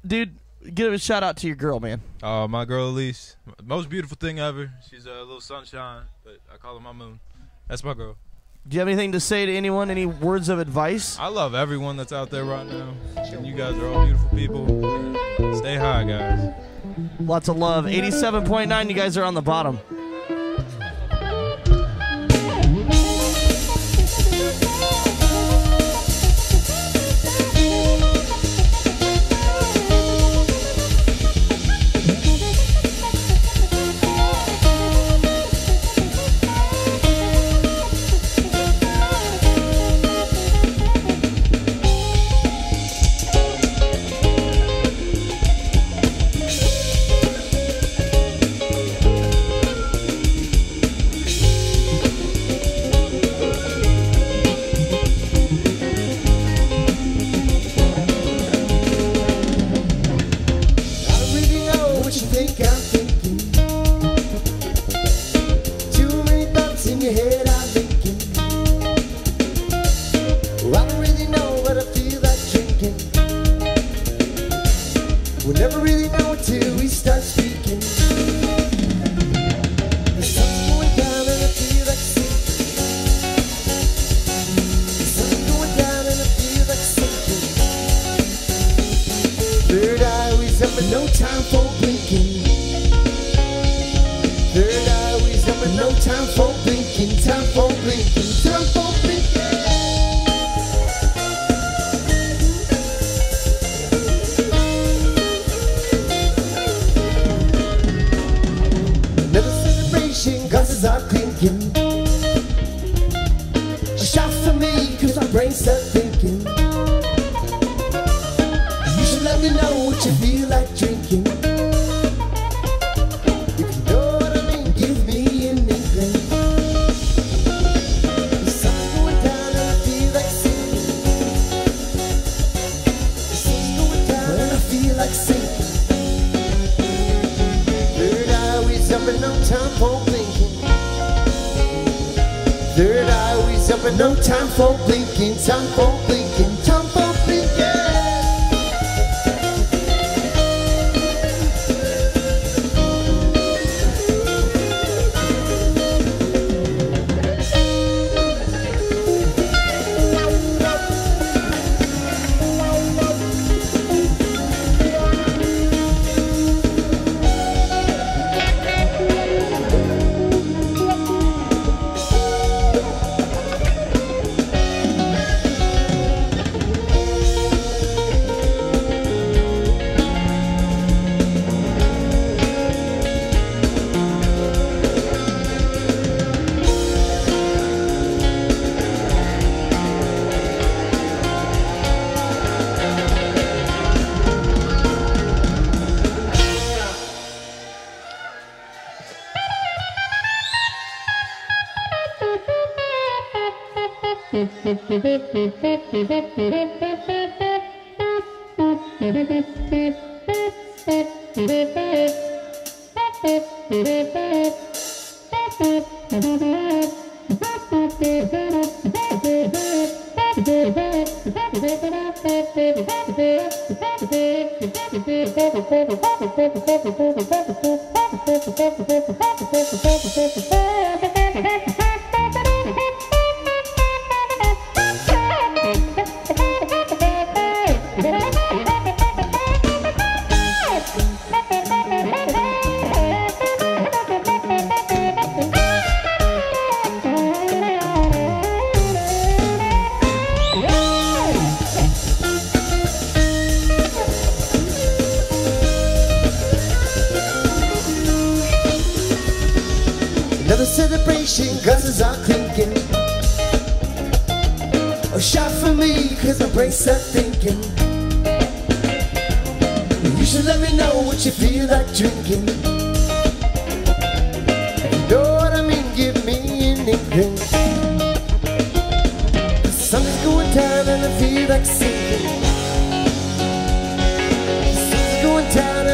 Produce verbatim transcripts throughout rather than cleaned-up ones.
dude, give a shout out to your girl, man. Uh, my girl Elise, most beautiful thing ever. She's a little sunshine, but I call her my moon. That's my girl. Do you have anything to say to anyone? Any words of advice? I love everyone that's out there right now. And you guys are all beautiful people. Stay high, guys. Lots of love. eighty-seven point nine, you guys are on the bottom.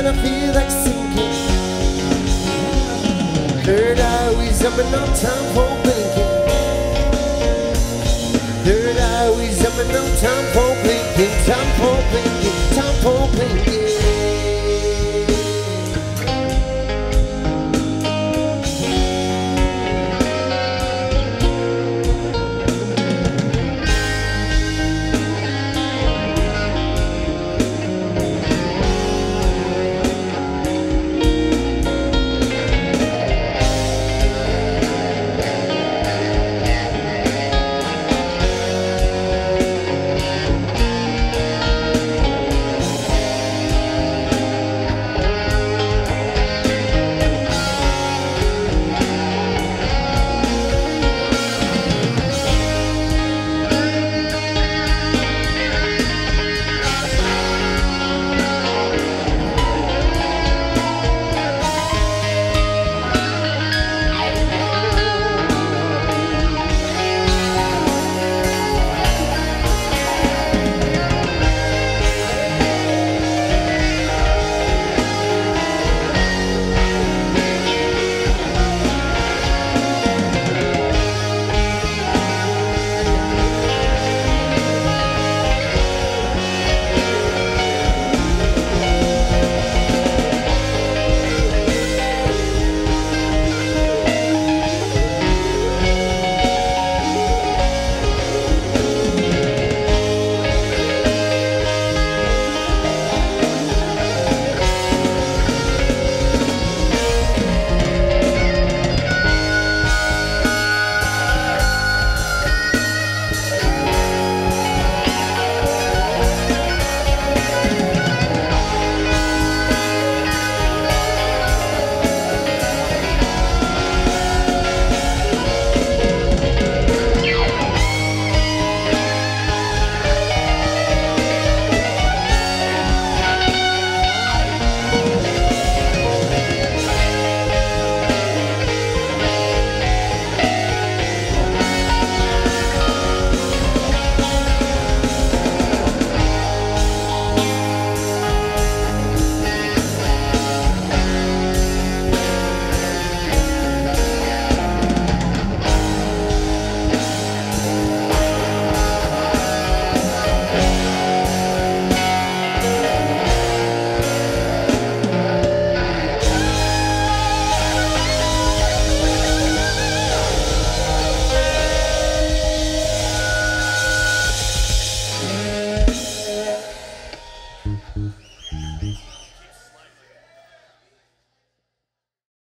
Third eye, we jumping on time for